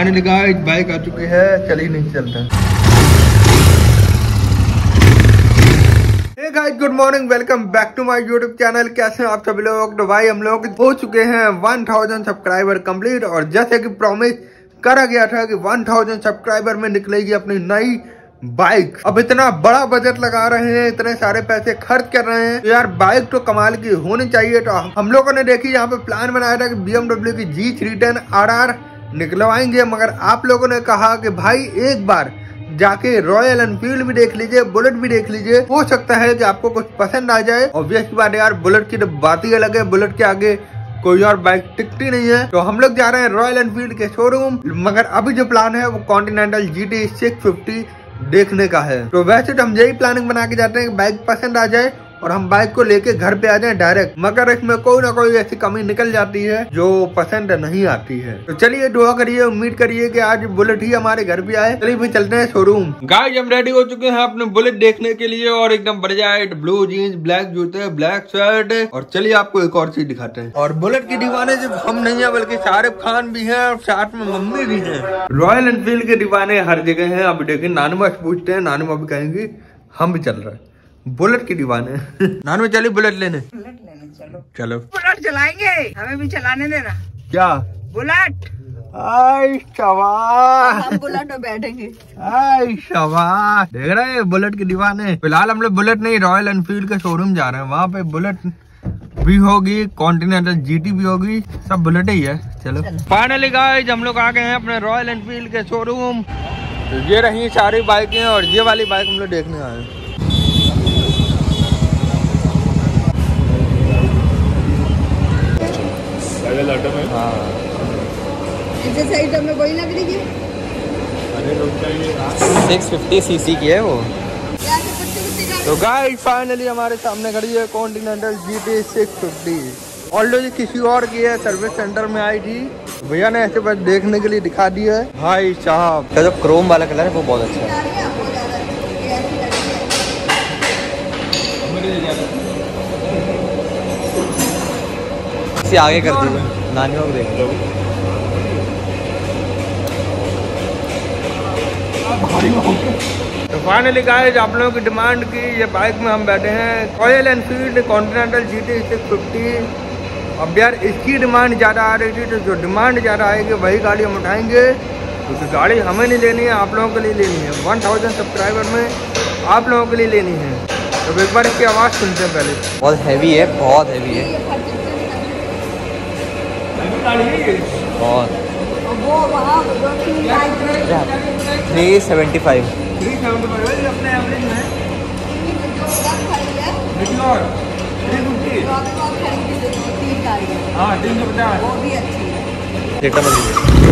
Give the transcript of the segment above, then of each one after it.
Finally guys bike आ चुकी है, चलिए नहीं चलते हैं। Hey guys good morning, welcome back to my YouTube channel. कैसे हैं आप सभी लोग? तो भाई हम लोग हो चुके हैं 1000 सब्सक्राइबर कंप्लीट, और जैसे कि प्रॉमिस करा गया था कि 1000 सब्सक्राइबर में निकलेगी अपनी नई बाइक। अब इतना बड़ा बजट लगा रहे हैं, इतने सारे पैसे खर्च कर रहे हैं, तो यार बाइक तो कमाल की होनी चाहिए। तो हम लोगों ने देखी यहाँ पे प्लान बनाया था कि BMW की G310 RR निकलवाएंगे, मगर आप लोगों ने कहा कि भाई एक बार जाके रॉयल एनफील्ड भी देख लीजिए, बुलेट भी देख लीजिए, हो सकता है कि आपको कुछ पसंद आ जाए। ऑब्वियस की बात है यार, बुलेट की तो बात ही अलग है, बुलेट के आगे कोई और बाइक टिकती नहीं है। तो हम लोग जा रहे हैं रॉयल एनफील्ड के शोरूम, मगर अभी जो प्लान है वो कॉन्टिनेंटल GT 650 देखने का है। तो वैसे तो हम यही प्लानिंग बना के जाते हैं कि बाइक पसंद आ जाए और हम बाइक को लेके घर पे आ जाएं डायरेक्ट, मगर इसमें कोई ना कोई ऐसी कमी निकल जाती है जो पसंद नहीं आती है। तो चलिए दुआ करिए, उम्मीद करिए कि आज बुलेट ही हमारे घर पे आए। चलिए फिर चलते हैं शोरूम। गाइस हम रेडी हो चुके हैं अपने बुलेट देखने के लिए, और एकदम बढ़िया ब्लू जीन्स, ब्लैक जूते, ब्लैक शर्ट, और चलिए आपको एक और चीज दिखाते हैं। और बुलेट की दीवाने सिर्फ हम नहीं है, बल्कि शाहरुख खान भी है और साथ में मम्मी भी है। रॉयल एनफील्ड के दीवाने हर जगह है। अब देखिए नानू से पूछते हैं, नानू भी कहेंगी हम भी चल रहे हैं बुलेट की दीवाने। नानू चलिए बुलेट लेने चलो बुलेट चलाएंगे, हमें भी चलाने देना। क्या बुलेट? आई शाबाश, हम बुलेट में बैठेंगे। आई शाबाश, देख रहे हैं बुलेट की दीवाने। फिलहाल हम लोग बुलेट नहीं, रॉयल एनफील्ड के शोरूम जा रहे हैं, वहाँ पे बुलेट भी होगी, कॉन्टिनेंटल GT भी होगी, सब बुलेट ही है। चलो फाइनली गाइस हम लोग आ गए हैं अपने रॉयल एनफील्ड के शोरूम। तो ये रही सारी बाइकें, और ये वाली बाइक हम लोग देखने आए हैं। हाँ में वही लग रही है, 650 cc की है वो। तो गाइस फाइनली हमारे सामने खड़ी है कॉन्टिनेंटल GT 650। ऑलरेडी किसी और की है, सर्विस सेंटर में आई थी, भैया ने ऐसे बस देखने के लिए दिखा दी है। भाई साहब का जो क्रोम वाला कलर है वो बहुत अच्छा है। इसे आगे कर दीजिए, नानियों को देख लो। तो फाइनली गाइस आप लोगों की डिमांड की ये बाइक में हम बैठे हैं, रॉयल एनफील्ड कॉन्टिनेंटल GT 650। अब यार इसकी डिमांड ज़्यादा आ रही थी, तो जो डिमांड ज़्यादा आएगी वही गाड़ी हम उठाएंगे, क्योंकि गाड़ी हमें नहीं लेनी है, आप लोगों के लिए लेनी है। 1000 सब्सक्राइबर में आप लोगों के लिए लेनी है। तो एक बार इसकी आवाज़ सुनते हैं पहले। बहुत हैवी है, बहुत हैवी है, बहुत। 375 अपने एवरेज में है। हाँ 350 वो भी अच्छी है।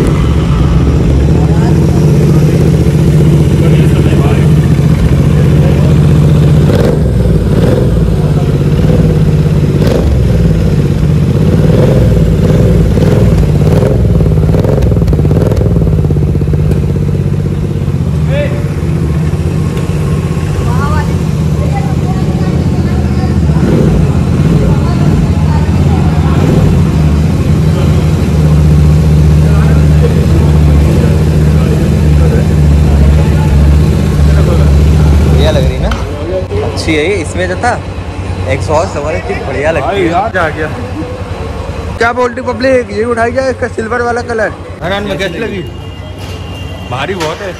अच्छी है इसमें जो था एग्जॉस्ट हमारे बढ़िया लगती है यार। क्या बोलती पब्लिक, ये उठाई जाए इसका सिल्वर वाला कलर। हरान में कैसी लगी? भारी बहुत है।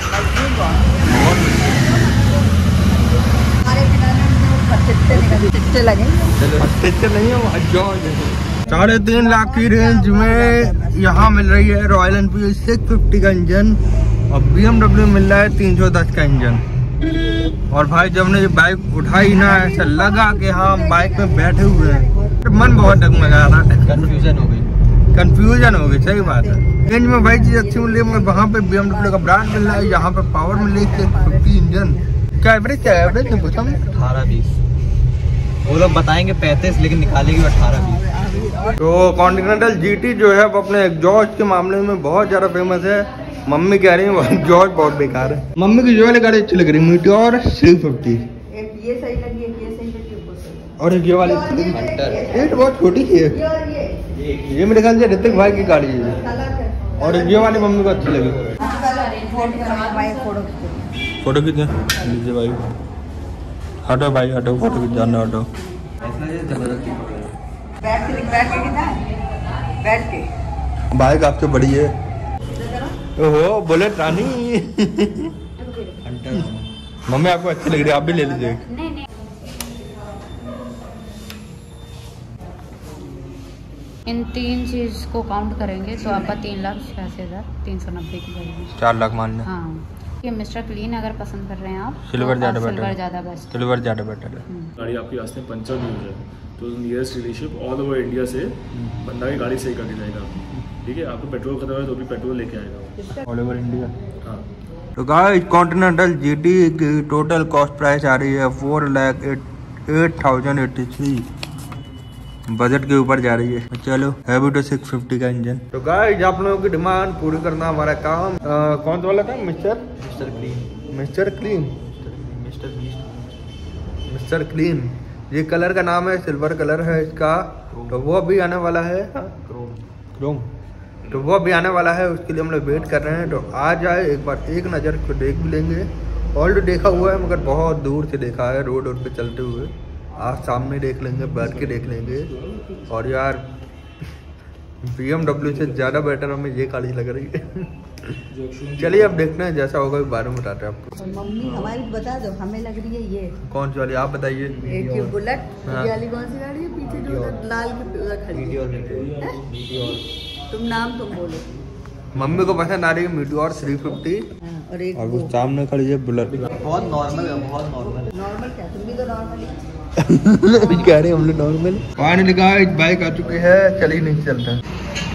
लगे नहीं है, 3.5 लाख की रेंज में यहाँ मिल रही है रॉयल एनफील्ड 650 का इंजन, और BMW मिल रहा है 310 का इंजन। और भाई जब ने ये बाइक उठाई ना, ऐसा लगा कि हाँ हम बाइक में बैठे हुए हैं, मन बहुत डगमगा रहा है। कंफ्यूजन हो गई, सही बात है। रेंज में भाई चीज अच्छी मिल रही है, वहाँ पे BMW का ब्रांड मिल रहा है, यहाँ पे पावर मिल रही है 650 इंजन। क्या एवरेज नहीं पूछा, 18-20 वो लोग बताएंगे 35, लेकिन निकालेगी 18-20। तो कॉन्टिनेंटल GT जो है वो अपने एग्जॉस्ट के मामले में बहुत ज्यादा फेमस है। मम्मी कह रही है एग्जॉस्ट बहुत बेकार है। मम्मी की जो वाली गाड़ी अच्छी लग रही है, मीटियोर 350। ये सही लगी, ये सही लगी, और ये वाली ये तो बहुत छोटी सी है। ये मेरे ख्याल से ऋतिक भाई की गाड़ी है। और ये वाली मम्मी को अच्छी लगी। फोटो खींचे लीजिए भाई। हटो भाई हटो, फोटो खींच जाना हटो। बैठ के बाइक आपसे बड़ी है। ओहो बुलेट रानी। मम्मी आपको अच्छी लग रही है, आप भी ले लीजिए। इन 3 चीज को काउंट करेंगे तो आपका 3,86,390 की जाएगी। 4 लाख मान लें। हाँ, ये मिस्टर क्लीन अगर पसंद कर रहे हैं आप, सिल्वर ज़्यादा बेटर सिल्वर है। ज़्यादा बेस्ट। सिल्वर ज़्यादा बेटर है। गाड़ी आपकी रास्ते में पंचर भी हो जाए तो nearest dealership all over India से बंदा की गाड़ी सही करके जाएगा आपकी। ठीक है, आपको पेट्रोल खत्म है तो भी पेट्रोल लेके आएगा ऑल ओवर इंडिया। हाँ। तो गाइस कॉन्टिनेंटल जीटी की टोटल कॉस्ट प्राइस आ रही है 4,08,083। बजट के ऊपर जा रही है। चलो हैवी टू 650 का इंजन। तो गाइस आप लोगों की डिमांड पूरी करना हमारा काम। कौन सा वाला था? Mister clean. ये कलर का नाम है, सिल्वर कलर है इसका। तो वो भी आने वाला है। क्रोम। तो वो भी आने वाला है, उसके लिए हम लोग वेट कर रहे हैं। तो आ जाए एक बार, एक नज़र को देख भी लेंगे। ऑलरेडी देखा हुआ है मगर बहुत दूर से देखा है, रोड पे चलते हुए। आज सामने देख लेंगे, बैठ के देख लेंगे। और यार BMW से ज़्यादा बेटर हमें ये गाड़ी लग रही है। चलिए अब देखते हैं, जैसा होगा बारे में बताते हैं आपको। मम्मी हमारी बता दो, हमें लग रही है ये कौन सी वाली आप बताइए। एक ये बुलेट। हाँ। ये वाली कौन सी गाड़ी है पीछे जो लाल की उधर खड़ी है? तुम नाम तुम बोलो। मम्मी को पसंद आ रही है मीटियोर 350। और एक और वो सामने खड़ी है बुलेट। बहुत नॉर्मल है, बहुत नॉर्मल है। नॉर्मल क्या, तुम भी तो नॉर्मल ही। कह रहे हम लोग नॉर्मल। फाइनली गाइस बाइक आ चुकी है, चलिए नहीं चलते हैं।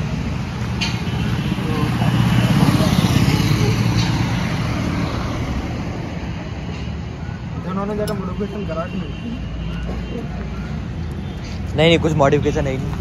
उन्होंने ज़्यादा मॉडिफिकेशन करा नहीं कुछ मॉडिफिकेशन है नहीं।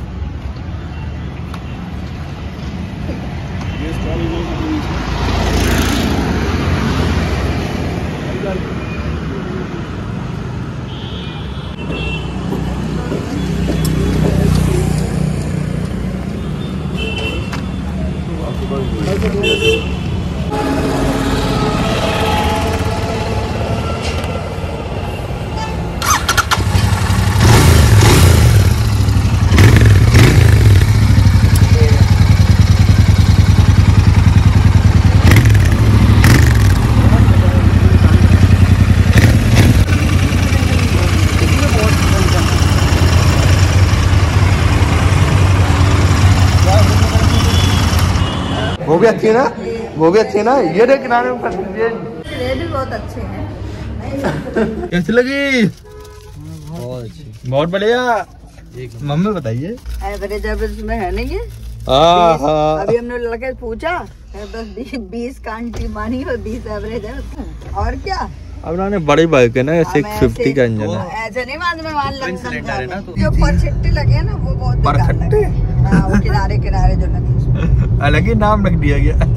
वो भी अच्छी है ना, वो भी अच्छी है ना। ये देख किनारे में ये भी बहुत अच्छे हैं। कैसी लगी? बहुत अच्छी, बहुत बढ़िया। मम्मी बताइए। एवरेज एवरेज में है नहीं ये? हाँ। अभी हमने लड़के से पूछा, बस 20 कांटी मानी और 20 एवरेज है। और क्या? अब उन्होंने बड़ी बाइक है ना, 650 का इंजन है। ऐसे नहीं मान में मान लग जो परछट्टे लगे हैं ना वो बहुत परछट्टे? हाँ, वो किनारे किनारे जो लगे अलग ही नाम रख दिया गया।